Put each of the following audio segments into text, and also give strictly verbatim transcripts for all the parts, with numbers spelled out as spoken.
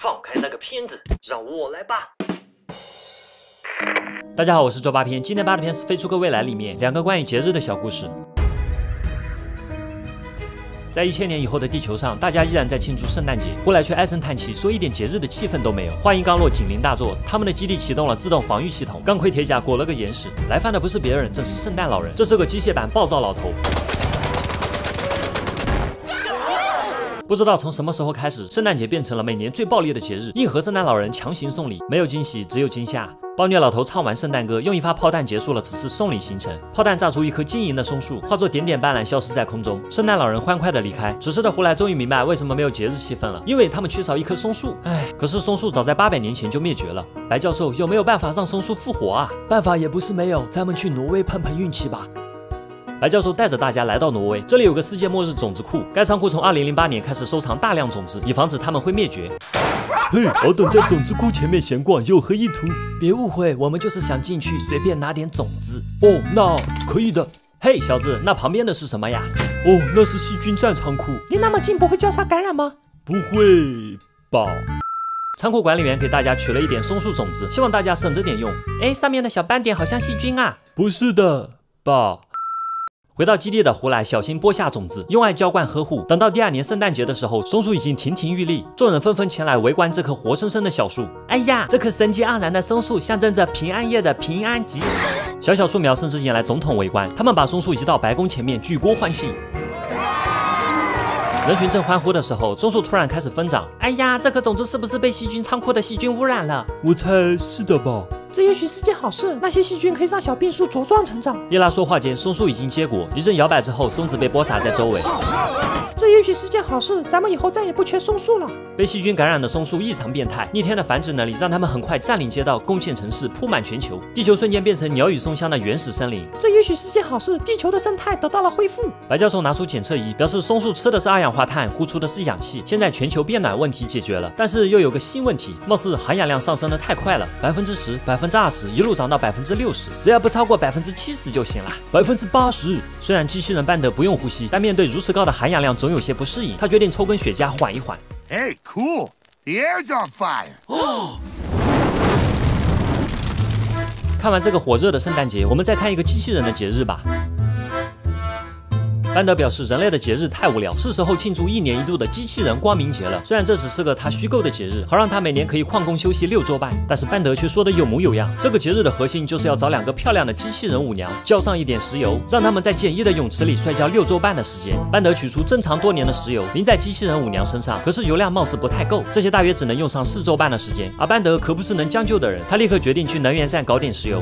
放开那个片子，让我来吧。 大家好，我是周八片，今天扒的片是《飞出个未来》里面两个关于节日的小故事。在一千年以后的地球上，大家依然在庆祝圣诞节，后来却唉声叹气，说一点节日的气氛都没有。话音刚落，警铃大作，他们的基地启动了自动防御系统，钢盔铁甲裹了个严实。来犯的不是别人，正是圣诞老人。这是个机械版暴躁老头。不知道从什么时候开始，圣诞节变成了每年最暴力的节日，硬核圣诞老人强行送礼，没有惊喜，只有惊吓。暴虐老头唱完圣诞歌，用一发炮弹结束了此次送礼行程。炮弹炸出一棵晶莹的松树，化作点点斑斓消失在空中。圣诞老人欢快地离开。此时的胡来终于明白为什么没有节日气氛了，因为他们缺少一棵松树。唉，可是松树早在八百年前就灭绝了。白教授有没有办法让松树复活啊？ 办法也不是没有，咱们去挪威碰碰运气吧。 白教授带着大家来到挪威，这里有个世界末日种子库。该仓库从二零零八年开始收藏大量种子，以防止它们会灭绝。 嘿，我等在种子库前面闲逛，有何意图？ 别误会，我们就是想进去随便拿点种子。 哦，那可以的。 嘿，小子，那旁边的是什么呀？ 哦，那是细菌战仓库。 离那么近不会交叉感染吗？ 不会吧。 仓库管理员给大家取了一点松树种子，希望大家省着点用。哎，上面的小斑点好像细菌啊。 不是的吧。 回到基地的胡来小心播下种子，用爱浇灌呵护。等到第二年圣诞节的时候，松树已经亭亭玉立，众人纷纷前来围观这棵活生生的小树。哎呀，这棵生机盎然的松树象征着平安夜的平安吉。小小树苗甚至引来总统围观，他们把松树移到白宫前面，举国欢庆。人群正欢呼的时候，松树突然开始疯长。哎呀，这颗种子是不是被细菌仓库的细菌污染了？ 我猜是的吧。 这也许是件好事，那些细菌可以让小病树茁壮成长。 叶拉说话间，松树已经结果，一阵摇摆之后，松子被播撒在周围。 这也许是件好事，咱们以后再也不缺松树了。 被细菌感染的松树异常变态，逆天的繁殖能力让它们很快占领街道，攻陷城市，铺满全球。地球瞬间变成鸟语松香的原始森林。 这也许是件好事，地球的生态得到了恢复。 白教授拿出检测仪，表示松树吃的是二氧化碳，呼出的是氧气。现在全球变暖问题解决了，但是又有个新问题，貌似含氧量上升的太快了，百分之十、百分之二十，一路涨到百分之六十，只要不超过百分之七十就行了。 百分之八十。 虽然机器人班德不用呼吸，但面对如此高的含氧量，总有些不适应。他决定抽根雪茄缓一缓。 Hey, cool! The air's on fire! 哦。看完这个火热的圣诞节，我们再看一个机器人的节日吧。班德表示，人类的节日太无聊，是时候庆祝一年一度的机器人光明节了。虽然这只是个他虚构的节日，好让他每年可以旷工休息六周半，但是班德却说的有模有样。这个节日的核心就是要找两个漂亮的机器人舞娘，浇上一点石油，让他们在简易的泳池里摔跤六周半的时间。班德取出珍藏多年的石油，淋在机器人舞娘身上，可是油量貌似不太够，这些大约只能用上四周半的时间。而班德可不是能将就的人，他立刻决定去能源站搞点石油。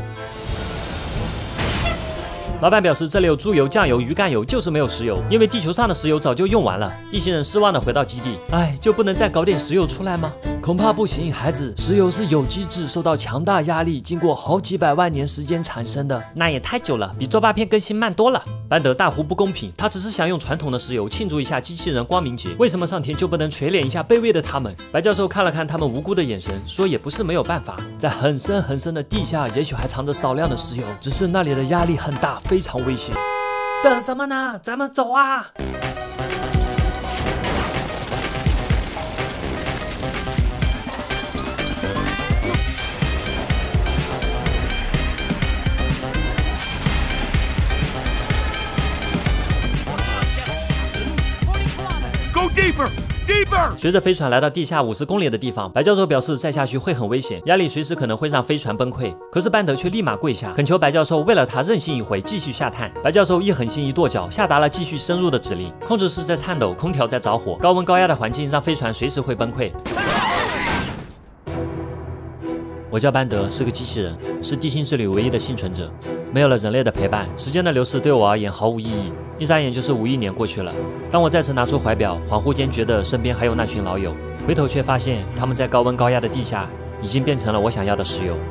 老板表示，这里有猪油、酱油、鱼肝油，就是没有石油，因为地球上的石油早就用完了。一行人失望地回到基地，哎，就不能再搞点石油出来吗？ 恐怕不行，孩子，石油是有机质，受到强大压力，经过好几百万年时间产生的。 那也太久了，比周八片更新慢多了。班德大呼不公平，他只是想用传统的石油庆祝一下机器人光明节，为什么上天就不能垂怜一下卑微的他们？白教授看了看他们无辜的眼神，说也不是没有办法， 在很深很深的地下，也许还藏着少量的石油，只是那里的压力很大，非常危险。 等什么呢？咱们走啊！ Deeper, deeper. 随着飞船来到地下五十公里的地方，白教授表示再下去会很危险，压力随时可能会让飞船崩溃。可是班德却立马跪下，恳求白教授为了他任性一回，继续下探。白教授一狠心一跺脚，下达了继续深入的指令。控制室在颤抖，空调在着火，高温高压的环境让飞船随时会崩溃。我叫班德，是个机器人，是地心之旅唯一的幸存者。没有了人类的陪伴，时间的流逝对我而言毫无意义。一眨眼就是五亿年过去了。当我再次拿出怀表，恍惚间觉得身边还有那群老友，回头却发现他们在高温高压的地下已经变成了我想要的石油。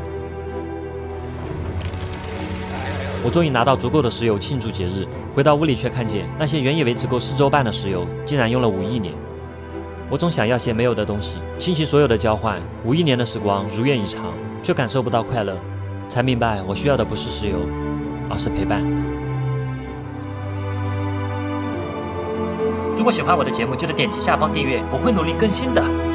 我终于拿到足够的石油庆祝节日，回到屋里却看见那些原以为只够四周半的石油，竟然用了五亿年。我总想要些没有的东西，倾其所有的交换，五亿年的时光如愿以偿，却感受不到快乐。才明白，我需要的不是石油，而是陪伴。如果喜欢我的节目，记得点击下方订阅，我会努力更新的。